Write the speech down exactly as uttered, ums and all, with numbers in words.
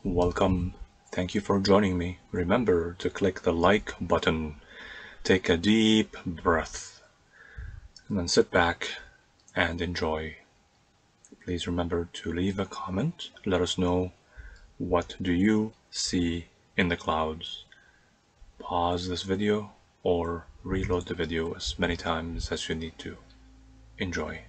Welcome. Thank you for joining me. Remember to click the like button. Take a deep breath and then sit back and enjoy. Please remember to leave a comment. Let us know, what do you see in the clouds? Pause this video or reload the video as many times as you need to. Enjoy.